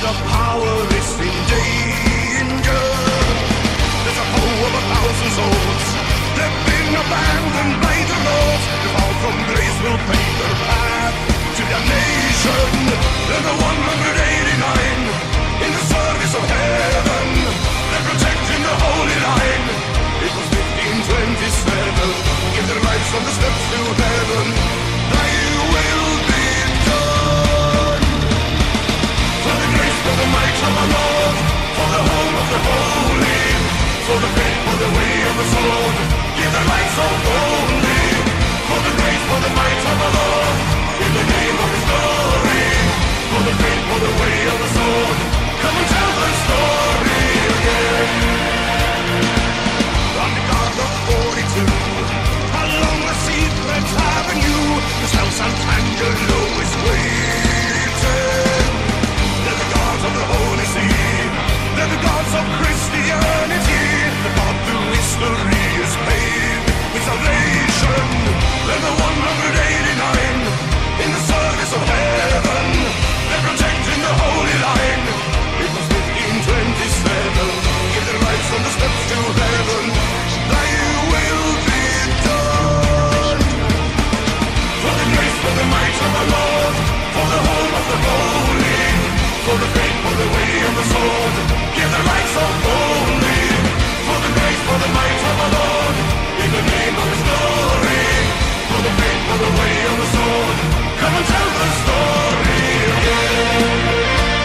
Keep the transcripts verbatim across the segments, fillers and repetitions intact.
of power is in danger. There's a foe of a thousand souls. They've been abandoned by the Lord. The fall from grace will pave their path to damnation. They're the one hundred eighty-nine in the service of heaven. They're protecting the holy line. It was fifteen twenty-seven. Give their lives on the steps to heaven. Thy will be done. For the grace, for the might of our Lord, for the home of the holy, for the faith, for the way of the sword, give their lives so boldly. For the grace, for the might of our Lord, in the name of His glory, for the faith, for the way of the sword, come and tell the story again. On the guard of forty-two, along the secret avenue, the San Sant'Angelo is waiting. They're the guards of the Holy See, they're the gods of Christianity. The path through history is paved with salvation. They're the one hundred eighty-nine in the service of heaven. They're protecting the holy line. It was fifteen twenty-seven. Give their lives on the steps to heaven. Thy will be done. For the grace, for the might of our Lord, for the home of the holy, for the faith, for the way of the sword, give their lives so boldly. For the grace, for the might of our Lord, in the name of His glory, for the faith, for the way of the sword, come and tell the story again.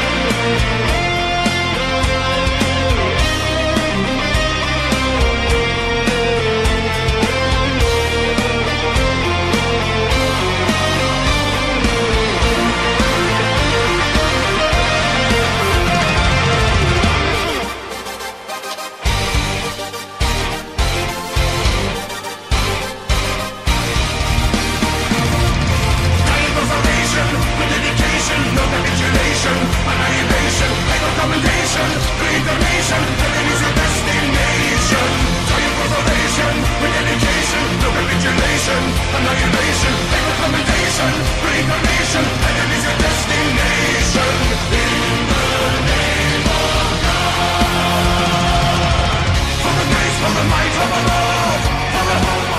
No capitulation, annihilation, recommendation, reincarnation, heaven is your destination. Triumph for salvation, with dedication, no capitulation, annihilation, recommendation, reincarnation, heaven is your destination. In the name of God, for the grace, for the might of the Lord, for the hope